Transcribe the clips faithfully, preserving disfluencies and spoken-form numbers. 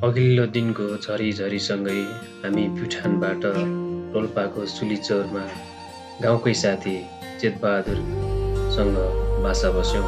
अघिल्लो दिनको झरीझरीसँगै हामी प्युठानबाट रोल्पाको सुलीचौरमा गाउँकै साथी चेतबहादुरसँग बासा बस्यौं।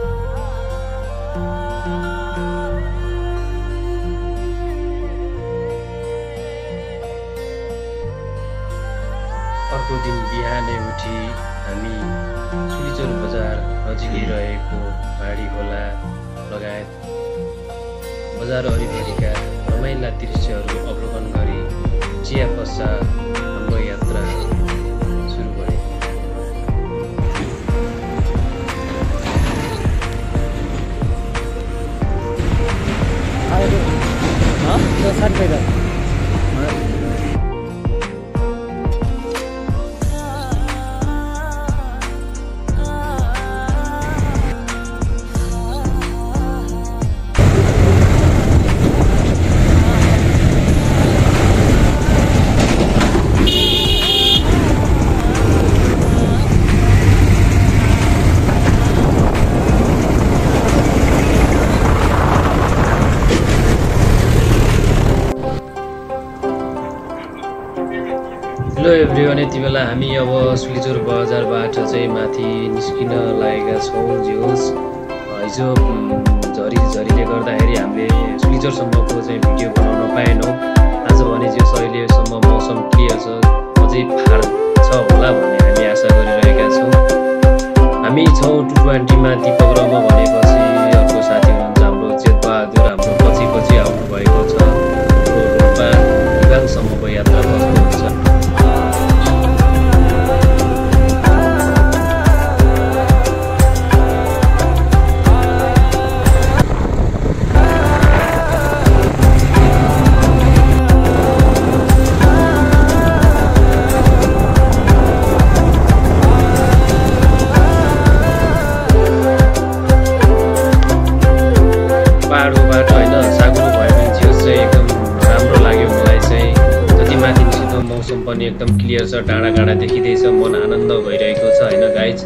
अर्को दिन बिहानै उठी हामी सुलीचौर बजार नजिकै रहेको भाडी खोला लगायत बजार वरिपरिका रमाइला दृश्यहरू अवलोकन गरी चिया पश्चात हाम्रो यात्रा सुरु गऱ्यौँ। हेलो एभ्रिवान, यति बेला हामी अब सुलीचौर बजारबाट चाहिँ माथि निस्किन लागेका छौँ। जे होस्, हिजो झरी झरीले गर्दाखेरि हामीले सुलीचौरसम्मको चाहिँ भिडियो बनाउन पाएनौँ। आज भने जे अहिलेसम्म मौसम क्लियर छ, अझै फार छ होला भन्ने हामी आशा गरिरहेका छौँ। हामी छौँ टु ट्वेन्टीमा दिपक रम भनेपछि अर्को साथी हुनुहुन्छ हाम्रो चेतबहादुर, हाम्रो पछि पछि आउनुभएको छ। रोल्पा दिवाङसम्मको यात्रा गर्नुहुन्छ। बाटो होइन सागुलो भयो भने जिउस चाहिँ एकदम राम्रो लाग्यो मलाई चाहिँ। जति माथि निस्किँदो मौसम पनि एकदम क्लियर छ, डाँडा काँडा देखिँदैछ, मन आनन्द भइरहेको छ होइन गाइज।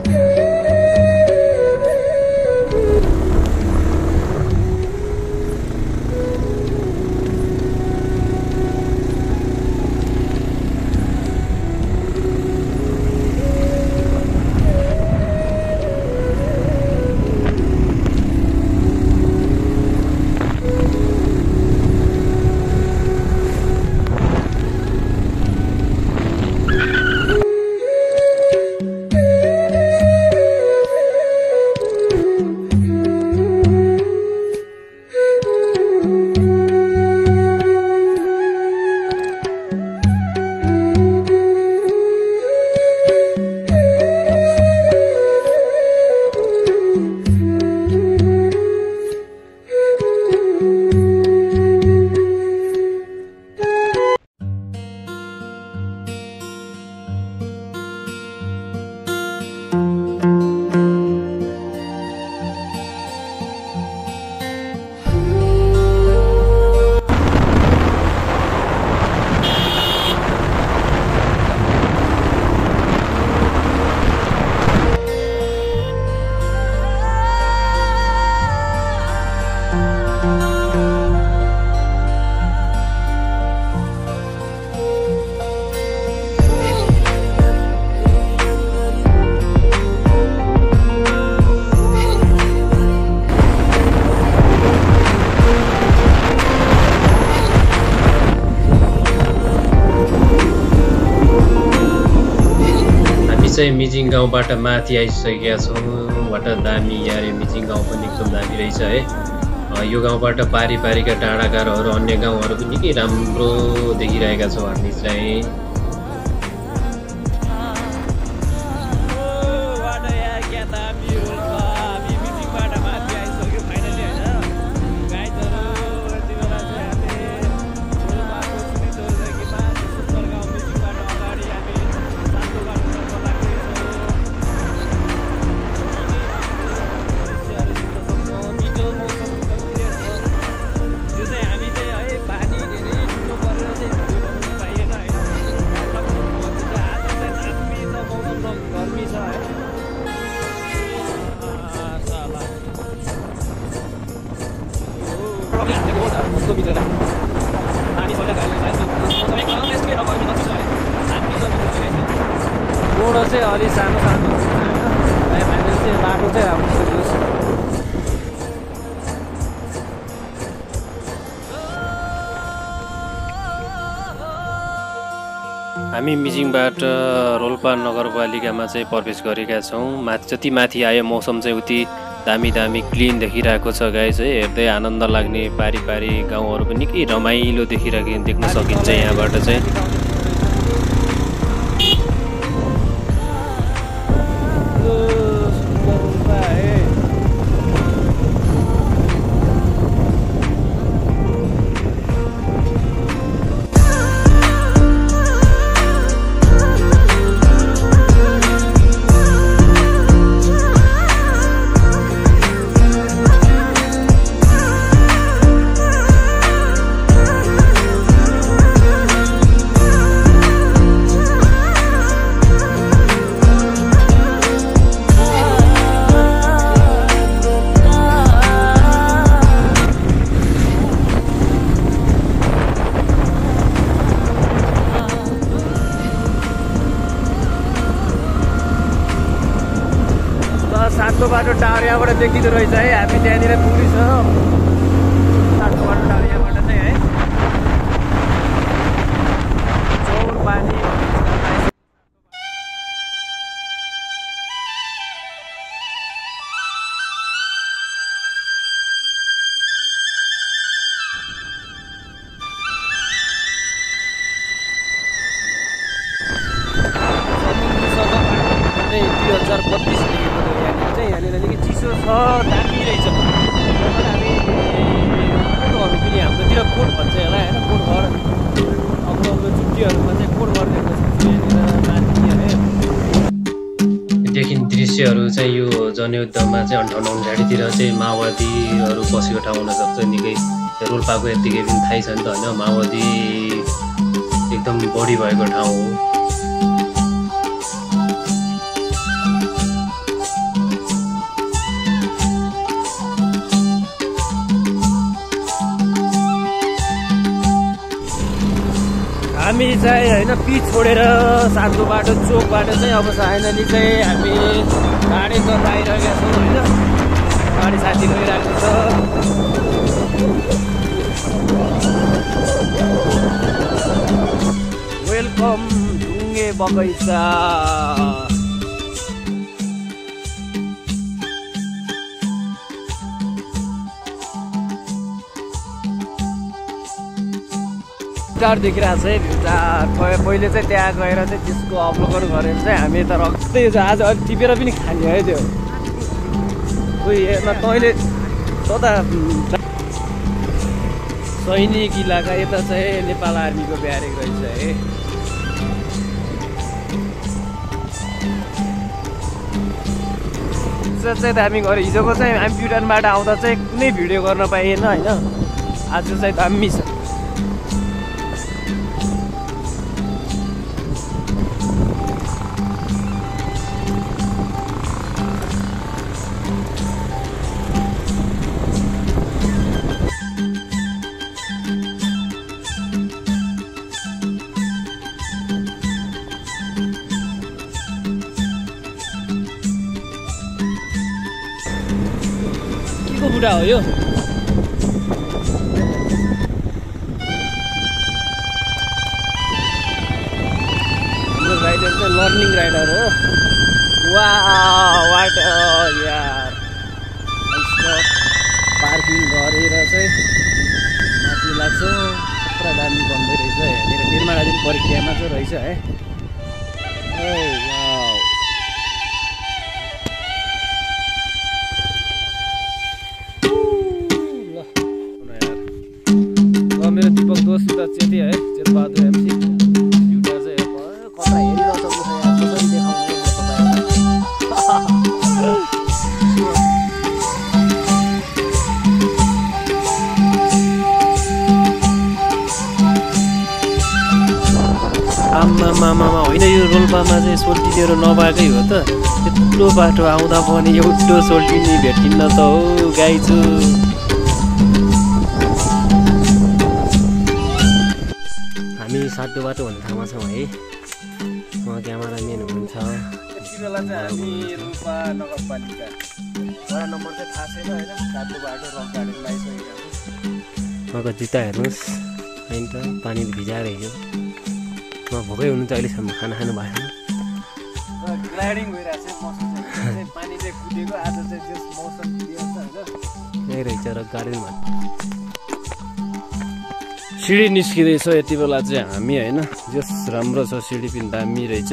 चाहिँ मिजिङ गाउँबाट माथि आइसकेका छौँ। वाट दामी यार, मिजिङ गाउँ पनि एकदम दामी रहेछ है। यो गाउँबाट पारी पारीका डाँडाकाँडाहरू अन्य गाउँहरू पनि निकै राम्रो देखिरहेका छौँ हामी चाहिँ। चाहिँ अलि सानो सानो हुन्छ होइन हामीले चाहिँ बाटो चाहिँ राम्रो छ। हामी मिजिङबाट रोल्पा नगरपालिकामा चाहिँ प्रवेश गरेका छौँ। माथि जति माथि आयो मौसम चाहिँ उति दामी दामी क्लिन देखिरहेको छ गाइस है। हेर्दै आनन्द लाग्ने पारी पारी गाउँहरू पनि निकै रमाइलो देखिरहेको देख्न सकिन्छ यहाँबाट चाहिँ। सातो बाटो टावर यहाँबाट देखिँदो रहेछ है। हामी त्यहाँनिर पुगिन्छ सातो बाटो टावर यहाँबाट चाहिँ है। चौर पानी दुई हजार बत्तिस लेखेको थियो यहाँनिर चाहिँ। यहाँनिर निकै चिसो छ, दामी रहेछ। हामी कोटहरू पनि हाम्रोतिर कोट भन्छ होला होइन, कोट घर अग्लो अग्लो छुट्टीहरूमा चाहिँ कोट घर देख्न सक्छु यहाँनिर माथि है। देखिने दृश्यहरू चाहिँ यो जनयुद्धमा चाहिँ अन्ठाउन्न उन्साठीतिर चाहिँ माओवादीहरू बसेको ठाउँ हुनसक्छ। निकै रोल्पाको यत्तिकै पनि थाहै छ नि त होइन, माओवादी एकदम बढी भएको ठाउँ हो। हामी चाहिँ होइन पिच छोडेर सातो बाटो चोकबाट चाहिँ अब फाइनली चाहिँ हामी गाडीतर्फ आइरहेका छौँ होइन। गाडी साथी गइरहेको छ। वेलकम ढुङ्गे बगैँचा। भिउटार देखिरहेको छ है। भिउटार पहिले चाहिँ त्यहाँ गएर चाहिँ त्यसको अवलोकन गरेर चाहिँ हामी त रक्तै आज अलिक टिपेर पनि खाने है त्यो। उयो हेर्न तैँले तता सैनिक इलाका यता चाहिँ नेपाल आर्मीको ब्यारेक रहेछ है। चाहिँ दामी गऱ्यो। हिजोको चाहिँ हामी प्युटानबाट आउँदा चाहिँ कुनै भिडियो गर्न पाइएन होइन। आज चाहिँ दामी छ। बुढा हो यो। हाम्रो राइडर चाहिँ लर्निङ राइडर हो। वाह वाट यार पार्किङ गरेर चाहिँ माथि लाग्छौँ। पुरा दामी बन्दै रहेछ यहाँनिर। निर्माणाधीन प्रक्रियामा चाहिँ रहेछ है। मेरो दीपक दोस्त त चेती है, चेतबहादुर एमसी। भिउटार चाहिँ कता हेरिरहेको छ यार, कसरी देखाउने आम्मा मामा होइन। यो रोल्पामा चाहिँ सोल्टिनेहरू नभएकै हो त। यत्रो बाटो आउँदा पनि एउटा सोल्टिनी भेटिन्न त हो गाइजु। हामी सातो बाटो भन्ने ठाउँमा छौँ है। उहाँ क्यामेराम्यान हुनुहुन्छ। बेला चाहिँ हामी रोल्पा नगरपालिका वडा नम्बर चाहिँ थाहा छैन होइन सातो बाटो रक गार्डन लागिसकेका छौँ। उहाँको जुत्ता हेर्नुहोस् होइन त पानी भिजाएर हिजो उहाँ भोकै हुनुहुन्छ अहिलेसम्म खाना खानु भएको र ग्लाइडिङ भइरहेको छ मौसम चाहिँ पानी चाहिँ कुदेको आज चाहिँ जस मौसम क्लियर छ होइन यही रहेछ रक गार्डनमा सिडी निस्किँदैछ यति बेला चाहिँ हामी होइन जस राम्रो छ सिडी पनि दामी रहेछ।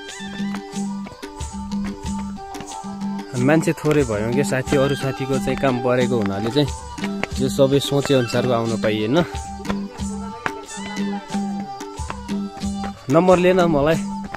मान्छे थोरै भयो कि साथी अरू साथीको चाहिँ काम परेको हुनाले चाहिँ यो सबै सोचे अनुसारको आउन पाइएन। नम्बर लिएन मलाई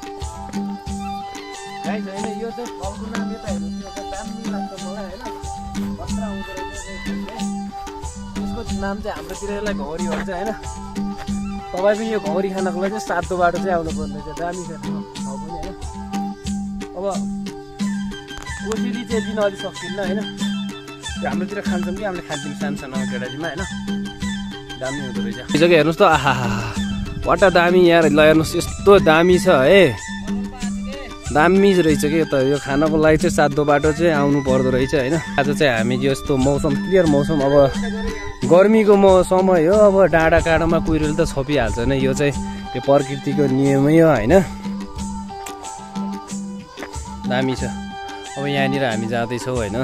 यो चाहिँ फलको नाम यता हेर्नु दामी लाग्छ मलाई होइन खतरा हुँदो रहेछ यसको नाम चाहिँ हाम्रोतिर यसलाई घौरी भन्छ होइन। तपाईँ पनि यो घौरी खानको लागि चाहिँ सातो बाटो चाहिँ आउनु पर्ने रहेछ दामी छ ठाउँ पनि होइन। अब ओसिली चाहिँ दिन अलिक सक्दिनँ होइन त्यो हाम्रोतिर खान्छौँ कि हामीले खान्छौँ सानो सानो केटाजीमा होइन दामी हुँदो रहेछ। हिजोको हेर्नुहोस् त आहा वटा दामी यहाँ ल हेर्नुहोस् यस्तो दामी छ है दामी रहेछ कि त यो खानको लागि चाहिँ सातो बाटो चाहिँ आउनु पर्दो रहेछ होइन। आज चाहिँ हामी यस्तो मौसम क्लियर मौसम अब गर्मीको म समय हो अब डाँडा काँडामा कुहिरोले त छोपिहाल्छ नै यो चाहिँ यो प्रकृतिको नियमै हो होइन दामी छ। अब यहाँनिर हामी जाँदैछौँ होइन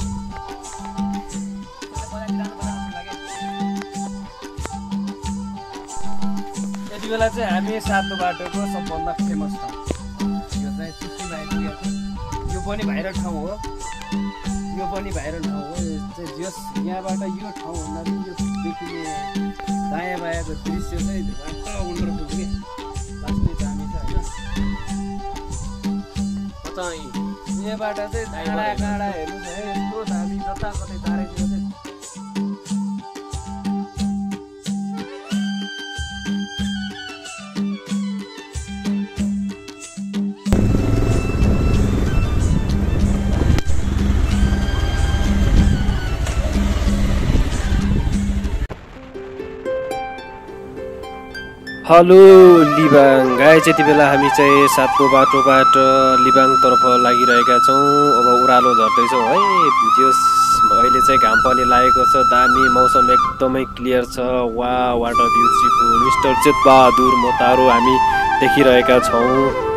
यति बेला चाहिँ हामी सातो बाटोको सबभन्दा फेमस ठाउँ यो चाहिँ सिक्किम आइपुगेको छ। यो पनि भाइरल ठाउँ हो यो पनि भाइरल ठाउँ हो चाहिँ जस यहाँबाट यो ठाउँभन्दा पनि यो देखिने दायाँ बायाँको दृश्य चाहिँ वास्तव वन्डरफुल के वास्तै दामी छ होइन। यहाँबाट चाहिँ डाँडा काँडा हेर्नुहोस् है यस्तो दामी जताकतै चारैतिर चाहिँ हेलो लिबाङ गाइस यति बेला हामी चाहिँ सातो बाटोबाट लिबाङतर्फ लागिरहेका छौँ। अब उरालो झर्दैछौँ है जस अहिले चाहिँ घाम पनि लागेको छ दामी मौसम एकदमै क्लियर छ वा वाट अ ब्युटिफुल मिस्टर चेत बहादुर मोतारो हामी देखिरहेका छौँ।